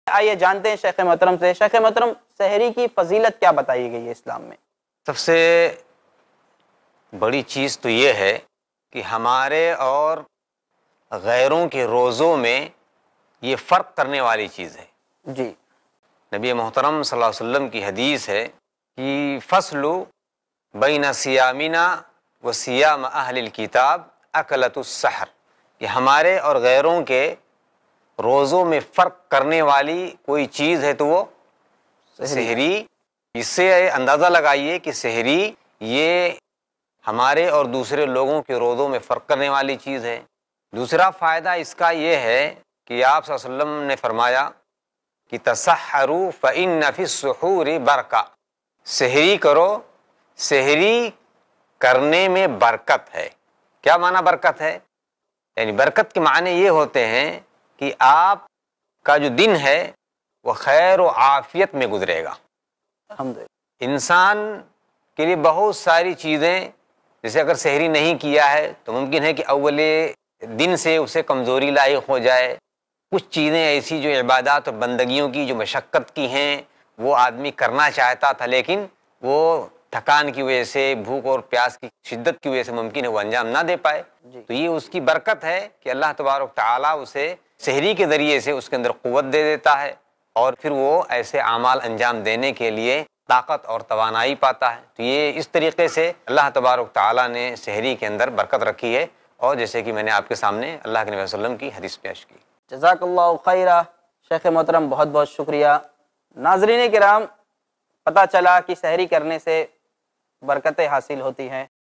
آئیے جانتے ہیں شیخ محترم سے، شیخ محترم سحری کی فضیلت کیا بتائی گئی ہے اسلام میں؟ سب سے بڑی چیز تو یہ ہے کہ ہمارے اور غیروں کے روزوں میں یہ فرق کرنے والی چیز ہے۔ جی، نبی محترم صلی اللہ علیہ وسلم کی حدیث ہے کہ فصل بین سیامنا و سیام اہل الکتاب اکلۃ السحر، کہ ہمارے اور غیروں کے روزوں میں فرق کرنے والی کوئی چیز ہے تو وہ سحری۔ اس سے اندازہ لگائیے کہ سحری یہ ہمارے اور دوسرے لوگوں کے روزوں میں فرق کرنے والی چیز ہے۔ دوسرا فائدہ اس کا یہ ہے کہ آپ صلی اللہ علیہ وسلم نے فرمایا کہ تسحروا فإن فی السحور برکہ، سحری کرو، سحری کرنے میں برکت ہے۔ کیا معنی برکت ہے؟ یعنی برکت کے معنی یہ ہوتے ہیں کہ آپ کا جو دن ہے وہ خیر و عافیت میں گزرے گا۔ الحمدللہ۔ انسان کے لیے بہت ساری چیزیں، جیسے اگر سحری نہیں کیا ہے تو ممکن ہے کہ اول دن سے اسے کمزوری لاحق ہو جائے۔ کچھ چیزیں ایسی جو عبادات اور بندگیوں کی جو مشقت کی ہیں وہ آدمی کرنا چاہتا تھا، لیکن وہ تھکان کی وجہ سے، بھوک اور پیاس کی شدت کی وجہ سے ممکن ہے وہ انجام نہ دے پائے۔ تو یہ اس کی برکت ہے کہ اللہ تبارک تعالیٰ اسے سحری کے ذریعے سے اس کے اندر قوت دے دیتا ہے، اور پھر وہ ایسے اعمال انجام دینے کے لیے طاقت اور توانائی پاتا ہے۔ تو یہ اس طریقے سے اللہ تبارک تعالیٰ نے سحری کے اندر برکت رکھی ہے، اور جیسے کہ میں نے آپ کے سامنے اللہ کے نبی صلی اللہ علیہ وسلم کی حدیث پیش کی۔ جزاک اللہ خیرہ شیخ محترم، بہت بہت شکریہ۔ ناظرین کرام، پتہ چلا کہ سحری کرنے سے برکتیں حاصل ہوتی ہیں۔